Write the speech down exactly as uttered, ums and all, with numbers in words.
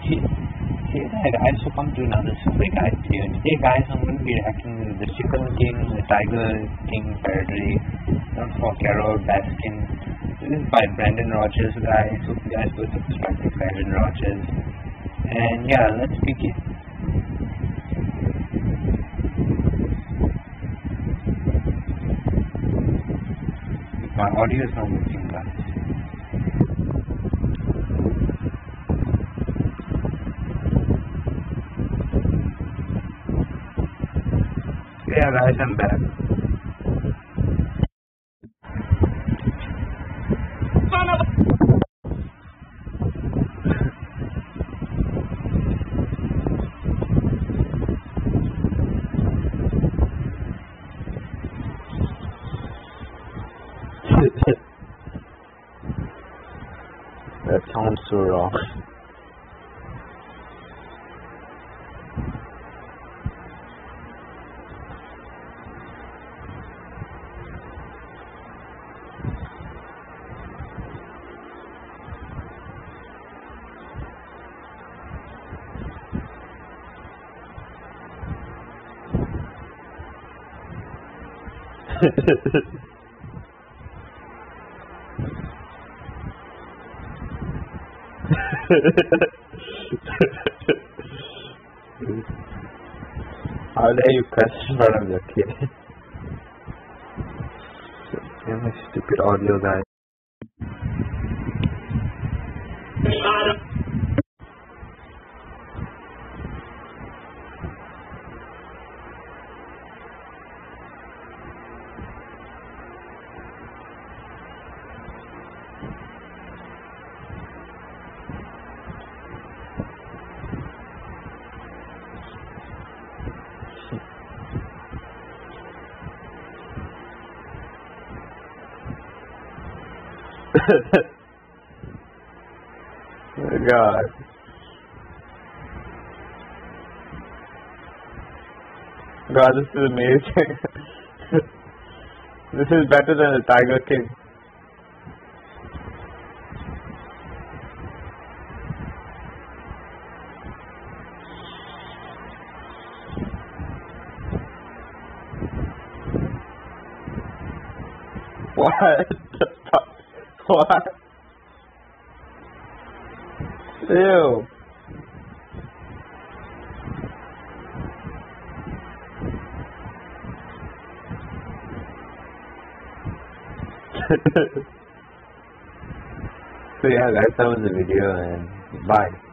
Hey there guys, so come to another super guys here. Today guys, I'm going to be reacting to the Chicken King, the Tiger King parody, not for Carol Baskin. This is by Brandon Rogers guys, so you guys go subscribe to Brandon Rogers. And yeah, let's begin. My audio is not working guys. Yeah guys, I'm back. That sounds so wrong. How dare you cuss in front of your kid? Damn my stupid audio guy. Oh God. God, this is amazing. This is better than the Tiger King. What the fuck? What? Ew. So yeah guys, that was the video and bye.